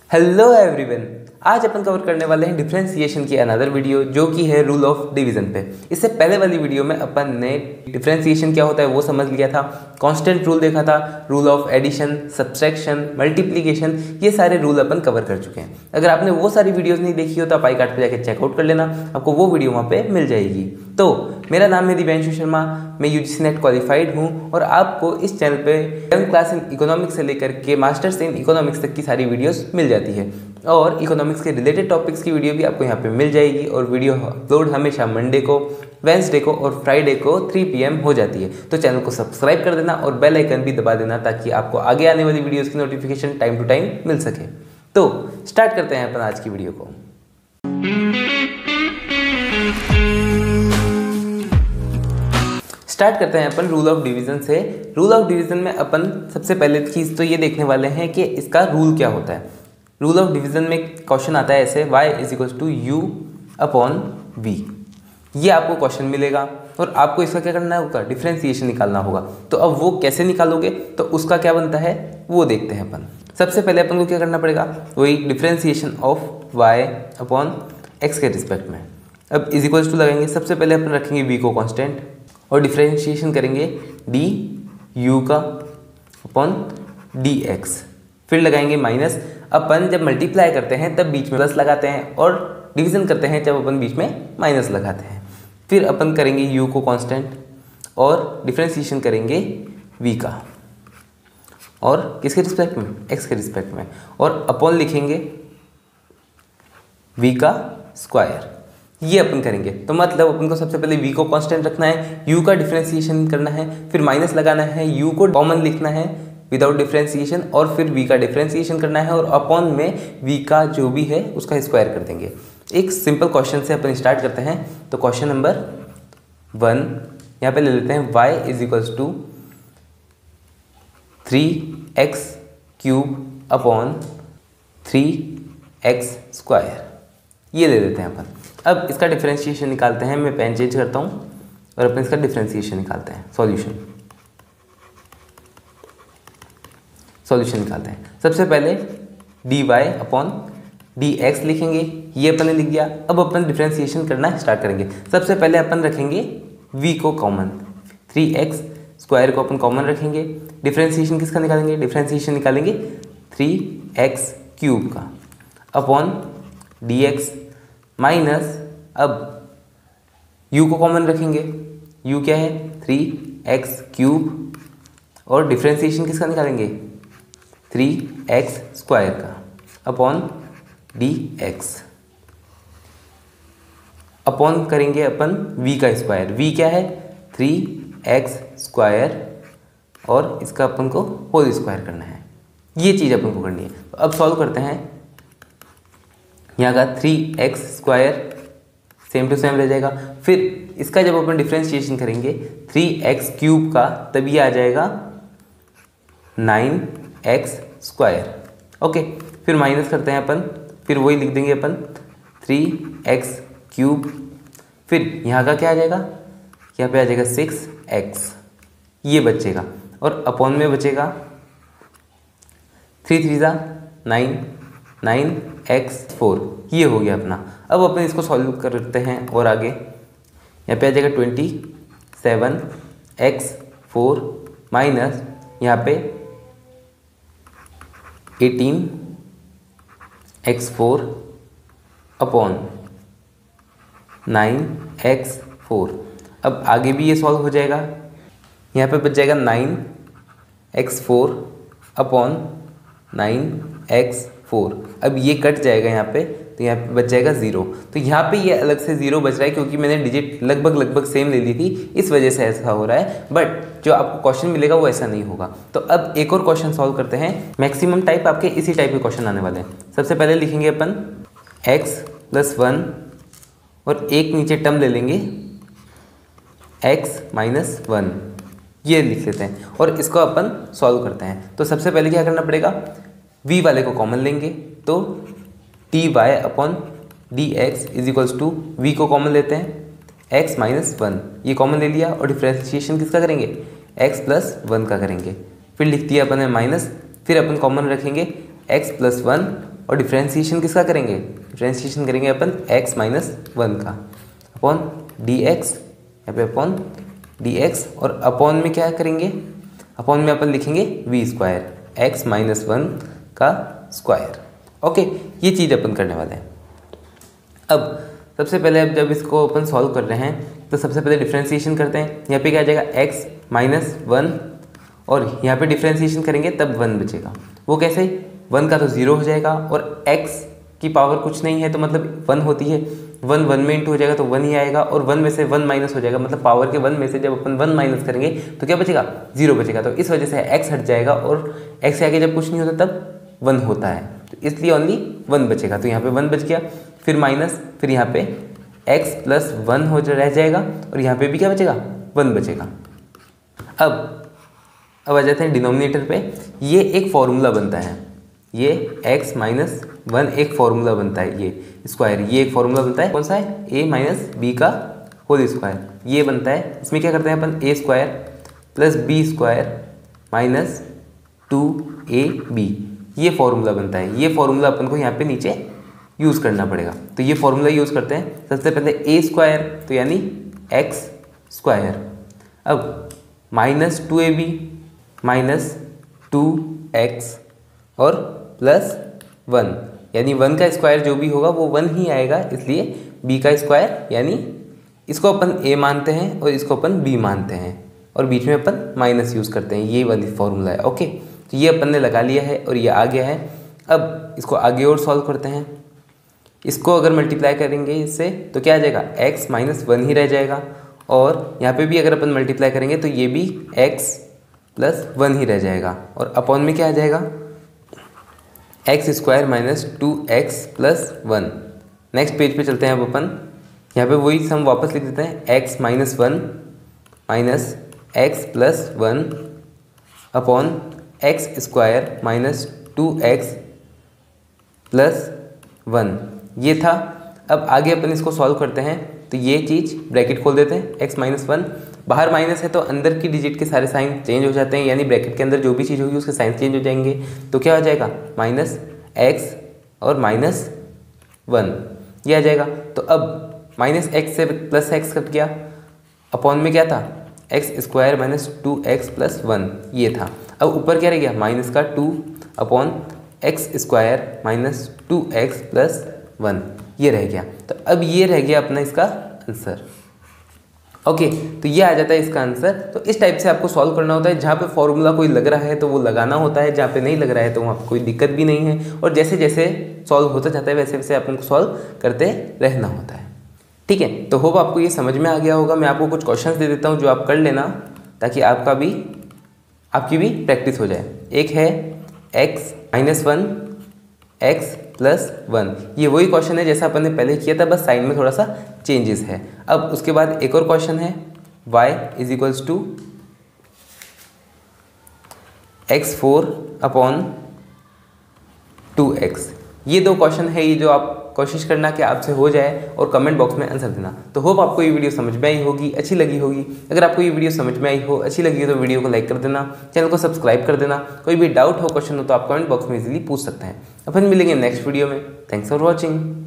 Hello everyone, आज अपन cover करने वाले हैं डिफरेंशिएशन की अनदर वीडियो जो कि है रूल ऑफ डिवीजन पे। इससे पहले वाली वीडियो में अपन ने डिफरेंशिएशन क्या होता है वो समझ लिया था, कांस्टेंट रूल देखा था, rule of addition, subtraction, multiplication, ये सारे रूल अपन कवर कर चुके हैं। अगर आपने वो सारी वीडियोस नहीं देखी हो तो आप आई कार्ड पे जाकर चेकआउट कर लेना, आपको वो वीडियो वहाँ पे मिल जाएगी। तो मेरा नाम है दिव्यांशु शर्मा, मैं यूजीसी नेट क्वालिफाइड हूँ और आपको इस चैनल पे 10th क्लास इन इकोनॉमिक्स से लेकर के मास्टर्स इन इकोनॉमिक्स तक की सारी वीडियोस मिल जाती है और इकोनॉमिक्स के रिलेटेड टॉपिक्स की वीडियो भी आपको यहाँ पे मिल जाएगी। और वीडियो अपलोड हमेशा मंडे को, वेंसडे को और फ्राइडे को 3 PM हो जाती है। तो चैनल को सब्सक्राइब कर देना और बेल आइकन भी दबा देना ताकि आपको आगे आने वाली वीडियोज़ की नोटिफिकेशन टाइम टू टाइम मिल सके। तो स्टार्ट करते हैं अपन आज की वीडियो को। स्टार्ट करते हैं अपन रूल ऑफ डिवीजन से। रूल ऑफ डिवीजन में अपन सबसे पहले चीज़ तो ये देखने वाले हैं कि इसका रूल क्या होता है। रूल ऑफ डिवीजन में क्वेश्चन आता है ऐसे, y = u/v। ये आपको क्वेश्चन मिलेगा और आपको इसका क्या करना होगा, डिफरेंशिएशन निकालना होगा। तो अब वो कैसे निकालोगे, तो उसका क्या बनता है वो देखते हैं अपन। सबसे पहले अपन को क्या करना पड़ेगा, वही डिफरेंशिएशन ऑफ y/x के रिस्पेक्ट में। अब = लगाएंगे, सबसे पहले अपन रखेंगे v को कांस्टेंट और डिफरेंशिएशन करेंगे du का अपॉन dx, फिर लगाएंगे माइनस। अपन जब मल्टीप्लाई करते हैं तब बीच में प्लस लगाते हैं और डिवीजन करते हैं जब अपन बीच में माइनस लगाते हैं। फिर अपन करेंगे u को कांस्टेंट और डिफरेंशिएशन करेंगे v का, और किसके रिस्पेक्ट में, x के रिस्पेक्ट में, और अपॉन लिखेंगे v का स्क्वायर। ये अपन करेंगे तो मतलब अपन को सबसे पहले v को कांस्टेंट रखना है, u का डिफरेंशिएशन करना है, फिर माइनस लगाना है, u को कॉमन लिखना है विदाउट डिफरेंशिएशन, और फिर v का डिफरेंशिएशन करना है और अपॉन में v का जो भी है उसका स्क्वायर कर देंगे। एक सिंपल क्वेश्चन से अपन स्टार्ट करते हैं। तो क्वेश्चन नंबर 1 यहाँ पे ले लेते हैं, y = 3x³ अपॉन 3x²। ये ले लेते हैं अपन। अब इसका डिफरेंशिएशन निकालते हैं। मैं पेन चेंज करता हूँ और अपन इसका डिफरेंशिएशन निकालते हैं, सॉल्यूशन निकालते हैं। सबसे पहले dy/dx लिखेंगे, ये अपन ने लिख दिया। अब अपन डिफरेंशिएशन करना स्टार्ट करेंगे। सबसे पहले अपन रखेंगे v को कॉमन, 3x² को अपन कॉमन रखेंगे। डिफरेंशिएशन किसका निकालेंगे, डिफरेंशिएशन निकालेंगे 3x³ का अपॉन dx माइनस, अब u को कॉमन रखेंगे, u क्या है 3x³ और डिफरेंशिएशन किसका निकालेंगे 3x² का अपॉन dx, अपॉन करेंगे अपन v का स्क्वायर। v क्या है 3x² और इसका अपन को होल स्क्वायर करना है। ये चीज़ अपन को करनी है। तो अब सॉल्व करते हैं। यहाँ का 3x² सेम टू सेम रह जाएगा। फिर इसका जब अपन डिफरेंशिएशन करेंगे 3x³ का, तब ये आ जाएगा 9x²। ओके, फिर माइनस करते हैं अपन, फिर वही लिख देंगे अपन 3x³। फिर यहाँ का क्या आ जाएगा, यहाँ पे आ जाएगा 6x, ये बचेगा, और अपॉन में बचेगा 3 3 9, 9x4। ये हो गया अपना। अब अपन इसको सॉल्व करते हैं और आगे यहाँ पे आ जाएगा 27x4 माइनस यहाँ पे 18x4 अपॉन 9x4। अब आगे भी ये सॉल्व हो जाएगा। यहाँ पे बच जाएगा 9x4 अपॉन 9x4। अब ये कट जाएगा यहाँ पे, तो यहाँ पे बच जाएगा 0। तो यहाँ पे ये अलग से 0 बच रहा है क्योंकि मैंने डिजिट लगभग सेम ले ली थी, इस वजह से ऐसा हो रहा है। बट जो आपको क्वेश्चन मिलेगा वो ऐसा नहीं होगा। तो अब एक और क्वेश्चन सॉल्व करते हैं। मैक्सिमम टाइप आपके इसी टाइप के क्वेश्चन आने वाले हैं। सबसे पहले लिखेंगे अपन x+1 और एक नीचे टर्म ले लेंगे x-1, ये लिख लेते हैं और इसको अपन सॉल्व करते हैं। तो सबसे पहले क्या करना पड़ेगा, v वाले को कॉमन लेंगे, तो dy/dx = v को कॉमन लेते हैं x-1, ये कॉमन ले लिया और डिफरेंशिएशन किसका करेंगे x+1 का करेंगे। फिर लिख दिया अपन ने माइनस, फिर अपन कॉमन रखेंगे x+1 और डिफ्रेंशिएशन किसका करेंगे, डिफ्रेंशिएशन करेंगे अपन x माइनस 1 का अपॉन dx, यहाँ पे अपॉन dx, और अपॉन में क्या करेंगे, अपॉन में अपन लिखेंगे v स्क्वायर x माइनस 1 का स्क्वायर। ओके, ये चीज़ अपन करने वाले हैं। अब सबसे पहले अब जब इसको अपन सॉल्व कर रहे हैं तो सबसे पहले डिफ्रेंशिएशन करते हैं। यहाँ पे क्या आ जाएगा x माइनस 1, और यहाँ पे डिफ्रेंशिएशन करेंगे तब 1 बचेगा। वो कैसे, 1 का तो 0 हो जाएगा और x की पावर कुछ नहीं है तो मतलब 1 होती है, 1 1 में इंटू हो जाएगा तो 1 ही आएगा, और 1 में से 1 माइनस हो जाएगा, मतलब पावर के 1 में से जब अपन 1 माइनस करेंगे तो क्या बचेगा, 0 बचेगा। तो इस वजह से x हट जाएगा और x के आगे जब कुछ नहीं होता तब 1 होता है, तो इसलिए ओनली 1 बचेगा। तो यहाँ पे 1 बच गया, फिर माइनस, फिर यहाँ पे x प्लस 1 हो रह जाएगा, और यहाँ पे भी क्या बचेगा, 1 बचेगा। अब आ जाते हैं डिनोमिनेटर पे। ये एक फॉर्मूला बनता है, ये x माइनस 1 एक फॉर्मूला बनता है, ये स्क्वायर, ये एक फॉर्मूला बनता है, कौन सा है, a माइनस बी का होल स्क्वायर, ये बनता है। इसमें क्या करते हैं अपन, a square plus B square minus 2ab, ये फॉर्मूला बनता है। ये फॉर्मूला अपन को यहाँ पे नीचे यूज़ करना पड़ेगा, तो ये फॉर्मूला यूज़ करते हैं। सबसे पहले a स्क्वायर तो यानी x स्क्वायर, अब माइनस 2ab माइनस 2x और प्लस 1, यानी 1 का स्क्वायर जो भी होगा वो 1 ही आएगा, इसलिए b का स्क्वायर, यानी इसको अपन a मानते हैं और इसको अपन b मानते हैं, और बीच में अपन माइनस यूज़ करते हैं, ये वाली फॉर्मूला है। ओके, तो ये अपन ने लगा लिया है और ये आ गया है। अब इसको आगे और सॉल्व करते हैं। इसको अगर मल्टीप्लाई करेंगे इससे तो क्या आ जाएगा, x माइनस 1 ही रह जाएगा, और यहाँ पे भी अगर अपन मल्टीप्लाई करेंगे तो ये भी x प्लस 1 ही रह जाएगा, और अपॉन में क्या आ जाएगा, x square minus 2x plus 1। Next page पे चलते हैं अब अपन, यहाँ पे वही सम वापस लिख देते हैं, x minus 1 minus x plus 1 upon x square minus 2x plus 1, ये था। अब आगे अपन इसको सॉल्व करते हैं, तो ये चीज़ ब्रैकेट खोल देते हैं, x माइनस 1, बाहर माइनस है तो अंदर की डिजिट के सारे साइन चेंज हो जाते हैं, यानी ब्रैकेट के अंदर जो भी चीज़ होगी उसके साइन चेंज हो जाएंगे, तो क्या हो जाएगा, माइनस x और माइनस 1, ये आ जाएगा। तो अब माइनस x से प्लस x कट गया, अपॉन में क्या था, x square minus 2x plus 1, ये था। अब ऊपर क्या रह गया, माइनस का 2 upon x square minus 2x plus 1, ये रह गया। तो अब ये रह गया अपना इसका आंसर। ओके, तो ये आ जाता है इसका आंसर। तो इस टाइप से आपको सॉल्व करना होता है, जहाँ पे फॉर्मूला कोई लग रहा है तो वो लगाना होता है, जहाँ पे नहीं लग रहा है तो वहाँ पे कोई दिक्कत भी नहीं है, और जैसे जैसे सॉल्व होता जाता है वैसे वैसे अपन को सॉल्व करते रहना होता है। ठीक है, तो होप आपको ये समझ में आ गया होगा। मैं आपको कुछ क्वेश्चंस दे देता हूँ जो आप कर लेना, ताकि आपकी भी प्रैक्टिस हो जाए। एक है x माइनस 1 x प्लस 1, ये वही क्वेश्चन है जैसा अपन ने पहले किया था, बस साइन में थोड़ा सा चेंजेस है। अब उसके बाद एक और क्वेश्चन है y is equals to x4 upon 2x। ये दो क्वेश्चन है, ये जो आप कोशिश करना कि आपसे हो जाए और कमेंट बॉक्स में आंसर देना। तो होप आपको ये वीडियो समझ में आई होगी, अच्छी लगी होगी। अगर आपको ये वीडियो समझ में आई हो, अच्छी लगी हो, तो वीडियो को लाइक कर देना, चैनल को सब्सक्राइब कर देना। कोई भी डाउट हो, क्वेश्चन हो तो आप कमेंट बॉक्स में इजीली पूछ सकते हैं। अपन मिलेंगे नेक्स्ट वीडियो में। Thanks for watching.